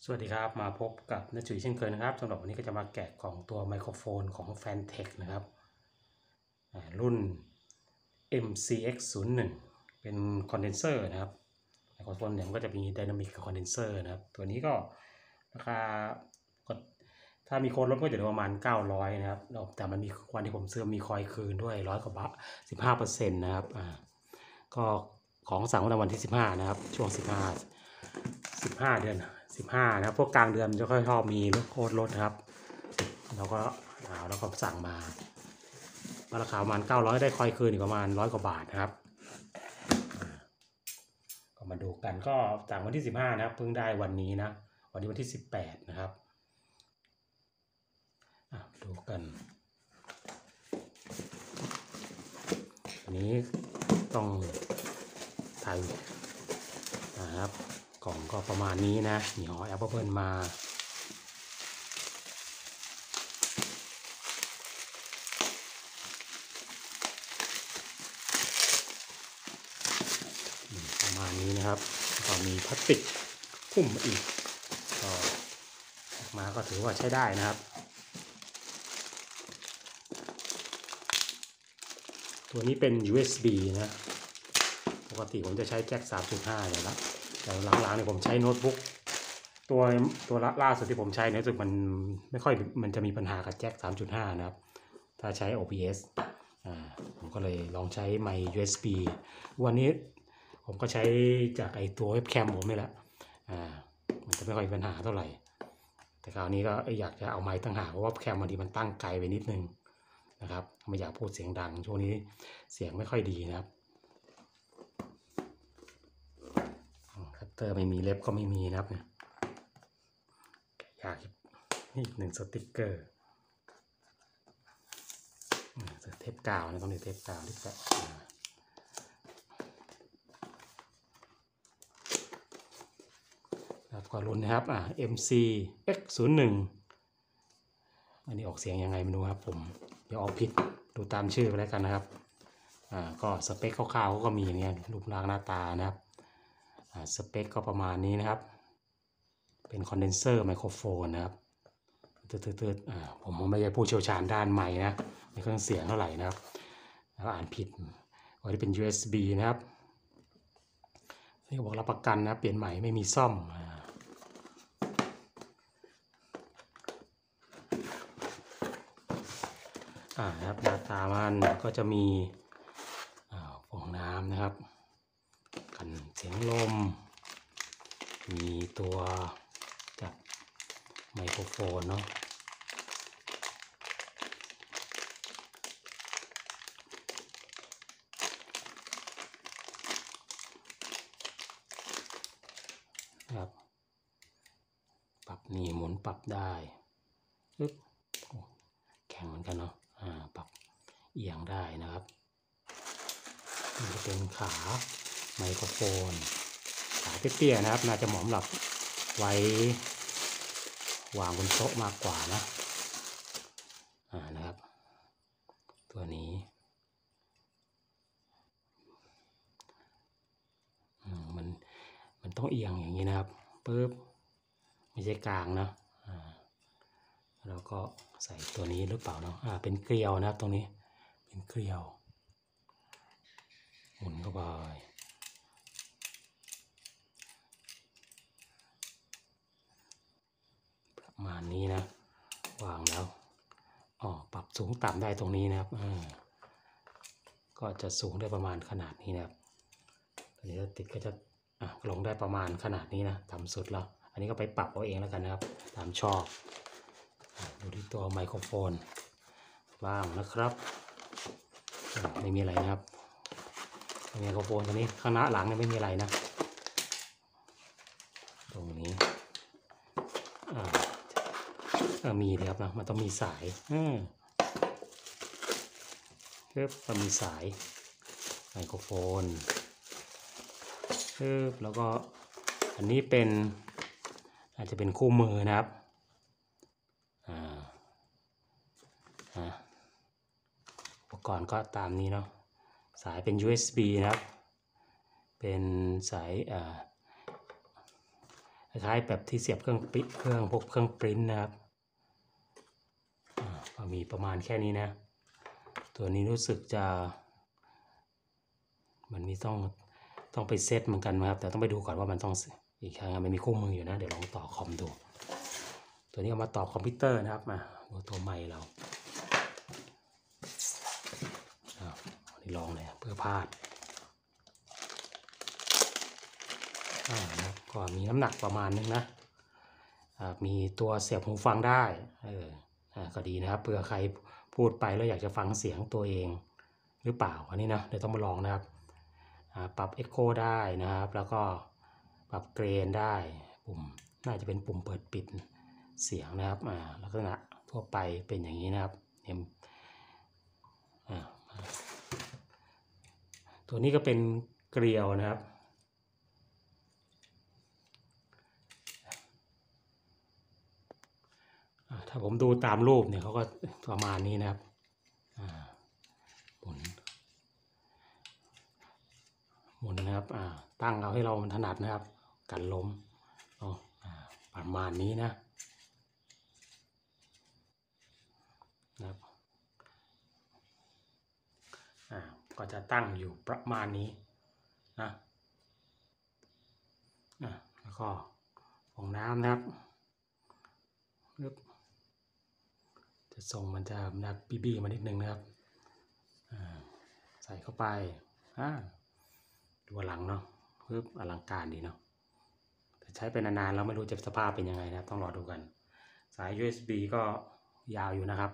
สวัสดีครับมาพบกับนักจุ๋ยเช่นเคยนะครับสำหรับวันนี้ก็จะมาแกะกล่องตัวไมโครโฟนของ Fantech นะครับรุ่น MCX01 เป็นคอนเดนเซอร์นะครับไมโครโฟนเนี่ยมันก็จะมีไดนามิกกับคอนเดนเซอร์นะครับตัวนี้ก็ราคาก็ถ้ามีโค้ดลดก็จะเหลือประมาณ900นะครับแต่มันมีวันที่ผมซื้อมีคอยคืนด้วย100 กว่าบาท15%นะครับก็ของสั่งตั้งแต่วันที่15นะครับช่วง15เดือน15นะครับพวกกลางเดือนจะค่อยชอบมีโค้ดลดนะครับแล้วก็สั่งมาราคาประมาณ900ได้คอยคืนอีกประมาณ100 กว่าบาทนะครับก็มาดูกันก็สั่งวันที่15นะครับเพิ่งได้วันนี้นะวันที่18นะครับดูกันอันนี้ต้องถ่ายนะครับกล่องก็ประมาณนี้นะมีห่อแอปเปิลมาประมาณนี้นะครับก็มีพลาสติกหุ้มอีกก็ออกมาก็ถือว่าใช้ได้นะครับตัวนี้เป็น USB นะปกติผมจะใช้แจ็ค 3.5 เลยละแต่หลังๆเนี่ยผมใช้โน้ตบุ๊กตัวล่าสุดที่ผมใช้เนี่ยรู้สึกมันไม่ค่อยมันจะมีปัญหากับแจ็ค 3.5 นะครับถ้าใช้ OBS ผมก็เลยลองใช้ไมค์ USB วันนี้ผมก็ใช้จากไอตัวเว็บแคมผมนี่แหละมันจะไม่ค่อยมีปัญหาเท่าไหร่แต่คราวนี้ก็อยากจะเอาไมค์ตั้งหากเพราะว่าแคมบางทีมันตั้งไกลไปนิดนึงนะครับไม่อยากพูดเสียงดังช่วงนี้เสียงไม่ค่อยดีนะครับคัตเตอร์ไม่มีเล็บก็ไม่มีนะครับเนี่ยอยากนี่หนึ่งสติกเกอร์เทปกาวนะต้องมีเทปกาวที่แปะแล้วก็รุ่นนะครับMCX01 อันนี้ออกเสียงยังไงไม่รู้ครับผมเดี๋ยวออกผิดดูตามชื่อไปแล้วกันนะครับก็สเปคคร่าวๆก็มีอย่างเงี้ยรูปร่างหน้าตานะครับสเปคก็ประมาณนี้นะครับเป็นคอนเดนเซอร์ไมโครโฟนนะครับผมไม่ใช่ผู้เชี่ยวชาญด้านไมค์นะในเครื่องเสียงเท่าไหร่นะครับแล้วอ่านผิดวันนี้เป็น USB นะครับนี่บอกรับประกันนะเปลี่ยนใหม่ไม่มีซ่อมนะครับหน้าตามันก็จะมีฟองน้ำนะครับกันเสียงลมมีตัวจับไมโครโฟนเนาะครับปรับนี่หมุนปรับได้ปึ๊บแข็งเหมือนกันเนาะปรับเอียงได้นะครับนี่จะเป็นขาไมโครโฟนขาเตี้ยๆนะครับน่าจะเหมาะสำหรับไว้วางบนโต๊ะมากกว่านะนะครับตัวนี้มันต้องเอียงอย่างนี้นะครับปึ๊บไม่ใช่กลางนะแล้วก็ใส่ตัวนี้หรือเปล่าเนาะเป็นเกลียวนะครับตรงนี้เป็นเกลียวหมุนเข้าไปประมาณนี้นะวางแล้วปรับสูงต่ำได้ตรงนี้นะครับก็จะสูงได้ประมาณขนาดนี้นะครับอันนี้ติดก็จะลงได้ประมาณขนาดนี้นะต่ำสุดแล้วอันนี้ก็ไปปรับเอาเองแล้วกันนะครับตามชอบดูที่ตัวไมโครโฟนบ้างนะครับไม่มีอะไรนะครับไมโครโฟนตัวนี้ข้างหน้าหลังเนี่ยไม่มีอะไรนะตรงนี้มีครับนะมันต้องมีสายต้องมีสายไมโครโฟนแล้วก็อันนี้เป็นอาจจะเป็นคู่มือนะครับอุปกรณ์ก็ตามนี้เนาะสายเป็น USB นะครับเป็นสายคล้ายๆแบบที่เสียบเครื่องพวกเครื่องปริ้นนะครับก็มีประมาณแค่นี้นะตัวนี้รู้สึกจะมันมีต้องไปเซตเหมือนกันนะครับแต่ต้องไปดูก่อนว่ามันต้องอีกครั้งมันมีคู่มืออยู่นะเดี๋ยวลองต่อคอมดูตัวนี้เอามาต่อคอมพิวเตอร์นะครับมาดูตัวใหม่เราอันนี้ลองเลยเพื่อพลาดนะครับก็มีน้ำหนักประมาณนึงนะมีตัวเสียบหูฟังได้ก็ดีนะครับเผื่อใครพูดไปแล้วอยากจะฟังเสียงตัวเองหรือเปล่าอันนี้นะเดี๋ยวต้องมาลองนะครับปรับ Echo ได้นะครับแล้วก็ปรับเกรนได้ปุ่มน่าจะเป็นปุ่มเปิดปิดเสียงนะครับลักษณะทั่วไปเป็นอย่างนี้นะครับตัวนี้ก็เป็นเกลียวนะครับถ้าผมดูตามรูปเนี่ยเขาก็ประมาณนี้นะครับหมุนนะครับตั้งเอาให้เราถนัดนะครับกันล้มประมาณนี้นะครับก็จะตั้งอยู่ประมาณนี้นะแล้วก็ของน้ำนะครับจะส่งมันจะนักบี้มานิดนึงนะครับใส่เข้าไปดูหลังเนาะอลังการดีเนาะแต่ใช้ไปนานๆแล้วไม่รู้จะสภาพเป็นยังไงนะต้องรอดูกันสาย USB ก็ยาวอยู่นะครับ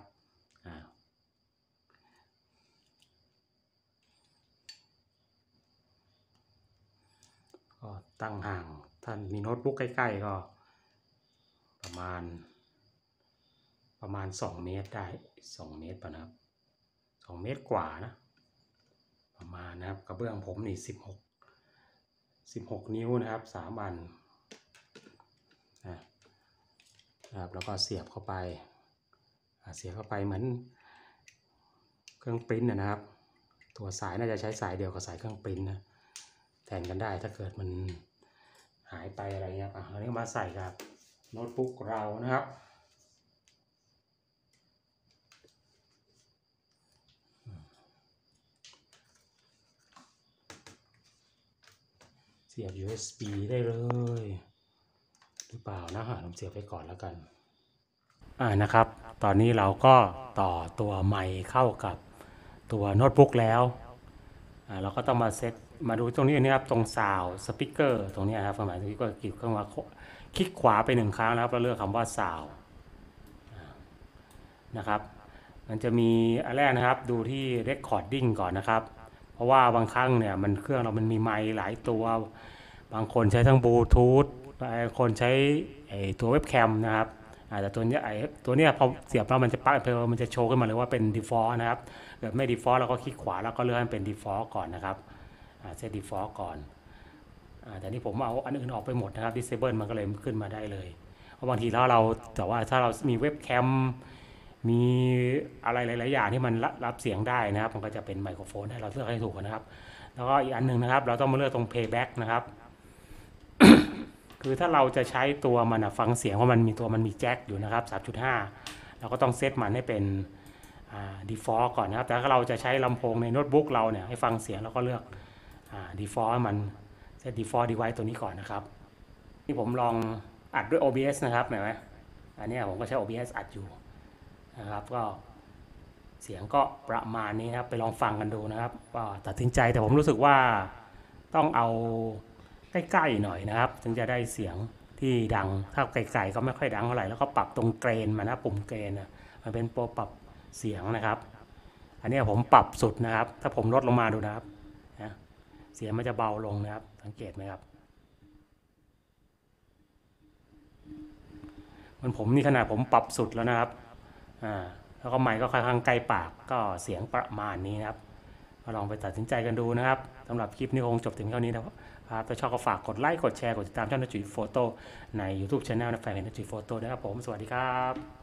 ก็ตั้งห่างท่านมีโน้ตบุ๊กใกล้ๆก็ประมาณ2 เมตรได้2 เมตรป่ะนะครับ2 เมตรกว่านะประมาณนะครับกระเบื้องผมนี่16 นิ้วนะครับ3 อันนะครับแล้วก็เสียบเข้าไปเหมือนเครื่องปริ้นนะครับตัวสายน่าจะใช้สายเดียวกับสายเครื่องปริ้นนะแทนกันได้ถ้าเกิดมันหายไปอะไรเงี้ยอันนี้มาใส่กับโน้ตบุ๊กเรานะครับเสียบ USB ได้เลยหรือเปล่านะผมเสียบไปก่อนแล้วกันนะครับตอนนี้เราก็ต่อตัวไมค์เข้ากับตัวโน้ตบุ๊กแล้วเราก็ต้องมาเซตมาดูตรงนี้นะครับตรงซาวด์สปีกเกอร์ตรงนี้ครับหมายถึงก็คลิกเข้ามาคลิกขวาไป1 ครั้งนะครับแล้วเลือกคำว่าซาวด์นะครับมันจะมีอันแรกนะครับดูที่ recording ก่อนนะครับเพราะว่าบางครั้งเนี่ยเครื่องเรามันมีไมค์หลายตัวบางคนใช้ทั้งบลูทูธบางคนใช้ตัวเว็บแคมนะครับแต่ตัวนี้พอเสียบแล้วมันจะมันจะโชว์ขึ้นมาเลยว่าเป็น default นะครับเกิดไม่ default เราก็คลิกขวาแล้วก็เลือกให้เป็น default ก่อนนะครับเซต default ก่อนแต่นี่ผมเอาอันอื่นออกไปหมดนะครับ disable มันก็เลยขึ้นมาได้เลยเพราะบางทีแต่ว่าถ้าเรามีเว็บแคมมีอะไรหลายๆอย่างที่มันรับเสียงได้นะครับมันก็จะเป็นไมโครโฟนให้เราเลือกให้ถูกนะครับแล้วก็อีกอันนึงนะครับเราต้องมาเลือกตรง playback นะครับ คือถ้าเราจะใช้ตัวมันฟังเสียงว่ามันมีแจ็คอยู่นะครับ 3.5 เราก็ต้องเซตมันให้เป็นdefault ก่อนนะครับแต่ถ้าเราจะใช้ลำโพงในโน้ตบุ๊กเราเนี่ยให้ฟังเสียงเราก็เลือกdefault มันเซต default device ตัวนี้ก่อนนะครับที่ผมลองอัดด้วย OBS นะครับเห็นไหมอันนี้ผมก็ใช้ OBS อัดอยู่นะครับก็เสียงก็ประมาณนี้ครับไปลองฟังกันดูนะครับก็ตัดสินใจแต่ผมรู้สึกว่าต้องเอาใกล้ๆหน่อยนะครับถึงจะได้เสียงที่ดังถ้าไกลๆก็ไม่ค่อยดังเท่าไหร่แล้วก็ปรับตรงเกรนมานะปุ่มเกรนมันเป็นโปรปรับเสียงนะครับอันนี้ผมปรับสุดนะครับถ้าผมลดลงมาดูนะครับเสียงมันจะเบาลงนะครับสังเกตไหมครับมันผมนี่ขนาดผมปรับสุดแล้วนะครับแล้วก็ไมค์ก็ค่อนข้างใกล้ปากก็เสียงประมาณนี้นะครับลองไปตัดสินใจกันดูนะครับสำหรับคลิปนี้คงจบถึงเท่านี้นะครับถ้าชอบก็ฝากกดไลค์กดแชร์กดติดตามช่องนัทจุ๋ยโฟโต้ใน YouTube Channel นะแฟนเพจนัทจุ๋ยโฟโต้นะครับผมสวัสดีครับ